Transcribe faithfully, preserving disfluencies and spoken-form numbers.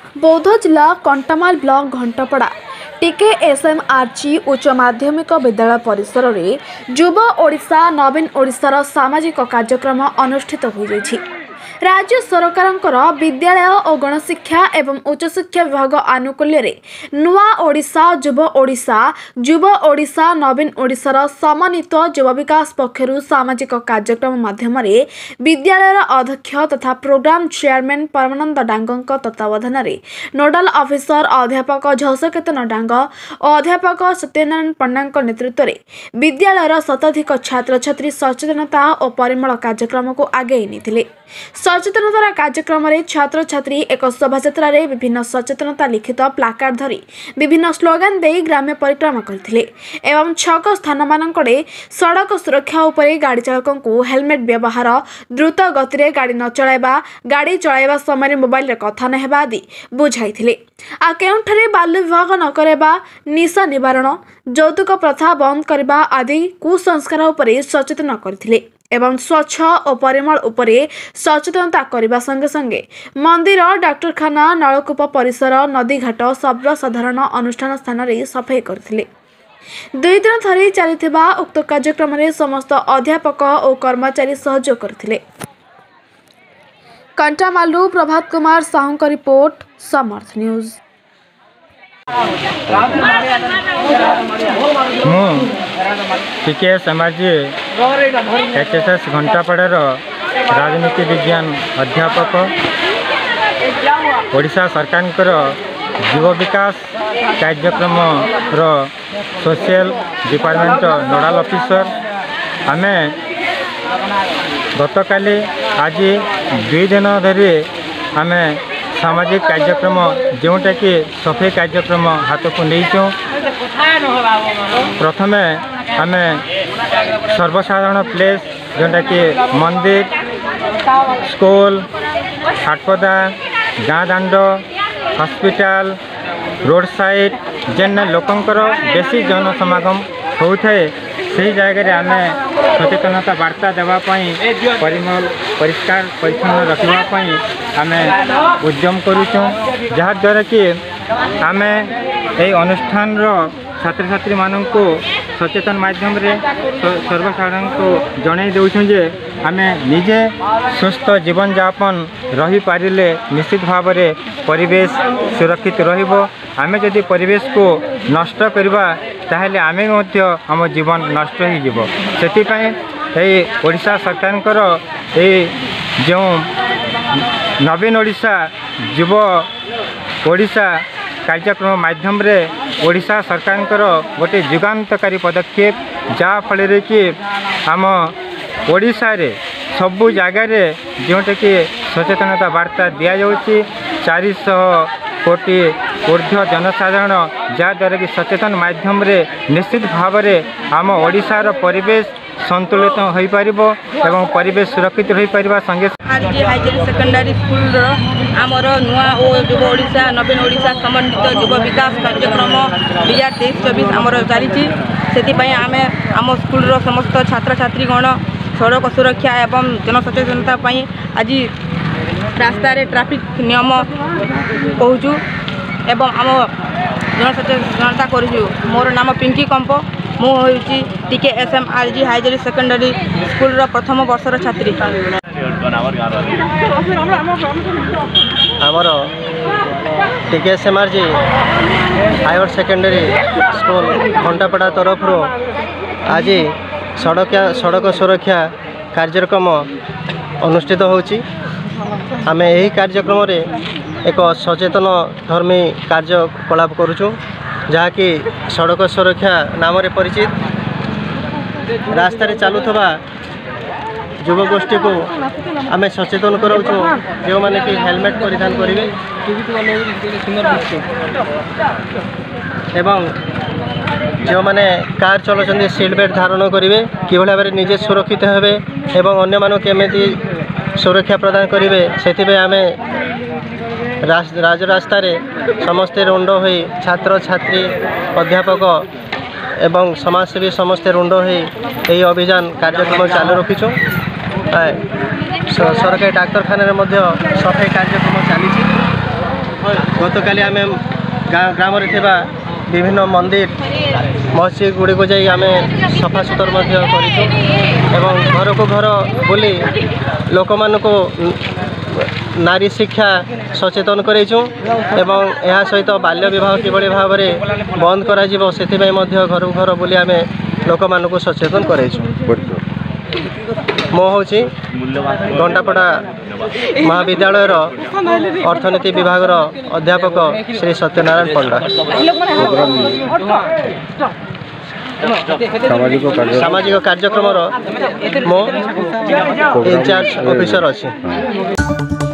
बौद्ध जिला कंटामाल ब्लॉक घंटापड़ा टीके एसएम आरजी उच्च माध्यमिक विद्यालय परिसर में युव ओडिशा नवीन ओडिशार सामाजिक कार्यक्रम अनुष्ठित हो जाइछि। राज्य सरकारंकर विद्यालय और गणशिक्षा एवं उच्चशिक्षा विभाग आनुकूल्य रे नुआ ओडिशा युव ओडिशा युव ओडिशा नवीन ओडिशार समन्वित युव विकास पक्षरु सामाजिक कार्यक्रम माध्यम विद्यालय अध्यक्ष तथा प्रोग्राम चेयरमैन परमानंद डांगଙ୍କ तत्वावधान रे नोडाल ऑफिसर अध्यापक झषकेतन डांग और अध्यापक सत्यनारायण पंडा नेतृत्व रे विद्यालयर शताधिक छात्र छात्री सचेतनता और परिमल कार्यक्रम को आगे नहीं। सचेतनता कार्यक्रम रे छात्र छात्री एक शोभायात्रा रे विभिन्न सचेतनता लिखित प्लाकार्ड धरी विभिन्न स्लोगान दे ग्राम्य परिक्रमा करथिले एवं छक स्थान मानकड़े सड़क सुरक्षा उपरे गाड़ी चालकों को हेलमेट व्यवहार द्रुत गति रे गाड़ी न चलाइबा गाड़ी चलाइबा समय मोबाइल रे कथा न हेबा आदि बुझाइथिले। आ केउठारे बाल्य विवाह न करेबा निशा निवारण यौतुक प्रथा बंद करबा आदि कुसंस्कार उपरे सचेतन करथिले एवं स्वच्छ और परिमल उपरे सचेतनता करने संगे संगे मंदिर डाक्तरखाना नलकूप परिसर नदीघाट सर्वसाधारण अनुष्ठान स्थान रे सफाई करथिले। दुई दिन धरी चलिथिबा उक्त कार्यक्रम रे समस्त अध्यापक और कर्मचारी सहयोग करथिले। कंटामालू प्रभात कुमार साहू का रिपोर्ट समर्थ न्यूज। टीके समाजी एचएसएस घंटापड़ार राजनीति विज्ञान अध्यापक ओडिशा सरकार युव विकास कार्यक्रम रो सोशल डिपार्टमेंट नोडाल ऑफिसर आमे गतकाली आज दुई दिन धरी आमे सामाजिक कार्यक्रम जोटा कि सफाई कार्यक्रम हाथ को नहीं छो। प्रथमे आमे सर्वसाधारण प्लेस जोटा कि मंदिर स्कूल हाटपदा गाँ दांड हॉस्पिटल रोड साइड जेन लोकंकर बेसी जनसमागम होता है से जगह आमे सचेतनता वार्ता देवाई परिमल परिष्कार परिच्छन्न रखापी आमे उद्यम करुचु जहाद्वारा कि आमे ये अनुष्ठान छात्र छात्री मानक सचेतन माध्यम रे सर्वसाधारण को जन दे आमे निजे सुस्थ जीवन यापन रही पारिले निश्चित भाव में परिवेश सुरक्षित रहिबो। आमे जदि परिवेश को नष्ट करबा ताहले आमे मध्य आम जीवन नष्ट हो जिवो। सेतिपई एई ओडिशा सरकारकर ए जो नवीन ओडिशा युव ओडिशा कार्यक्रम माध्यम रे ओडिशा सरकारकर गोटे युगांतकारी पदक्षेप जहाँ फल कि आम ओडिशा रे सबु जगार जोटा कि सचेतनता वार्ता दि जाऊँगी चार सौ कोटी ऊर्ध्व जनसाधारण जहाद्वारा कि सचेतन माध्यम रे निश्चित भाव में आम ओडिशार परिवेश संतुलित हो पार एवं परिवेश सुरक्षित हो पार संगे आरजी हायर सेकेंडरी स्कूल आमर नुआ और युव ओडिशा नवीन ओडिशा समन्वित युव विकास कार्यक्रम दुई हजार तेईस चौबीस आमर चली आम आम स्कूल समस्त छात्र छात्रीगण सड़क सुरक्षा एवं जनसचेतनता आज रास्ता रे ट्रैफिक नियम कहूँ एवं आम जनसचेतनता करूँ। मोर नाम पिंकी कंप मुझे TK SM RG higher secondary school प्रथम वर्षर छात्री। आमर TK SM RG higher secondary school Ghantapada तरफ आज सड़क सड़क सुरक्षा कार्यक्रम अनुष्ठित होची। आमे यही कार्यक्रम रे एक सचेतन धर्मी कार्यकलाप करुचु जहाँकि सड़क सुरक्षा नाम रे परिचित। रास्ता रे चलुथबा युवगोष्ठी को आमे सचेतन कराऊँ जो माने कि हेलमेट परिधान करेंगे एवं जो माने कार चलाउछन्ती सीट बेल्ट धारण करेंगे कि भाव में निजे सुरक्षित हेबे एवं अन्य मानक केमिति सुरक्षा प्रदान करेंगे से आमे राज रास्ता रे समस्ते रुंड हो छात्र छात्री अध्यापक एवं समाजसेवी समस्ते रुंड हो यही अभियान कार्यक्रम चालू रखीचु। सरकारी डाक्तरखाना सफाई कार्यक्रम चली गतकाली आम ग्राम विभिन्न मंदिर मस्जिद गुड़ी को जाई आमे सफा सुतर एवं घर को घर बुली लोक मान को नारी शिक्षा सचेतन करेचु एवं यह सहित बाल्य विवाह किभली भाव में बंद करा जीवो सेथिबाई मध्य घर घर बुली आमे लोक मान को सचेतन करेचु। मो हूँ घंटापड़ा महाविद्यालय अर्थनीति विभाग अध्यापक श्री सत्यनारायण पंडा। सामाजिक कार्यक्रम मो इंचार्ज ऑफिसर अच्छी।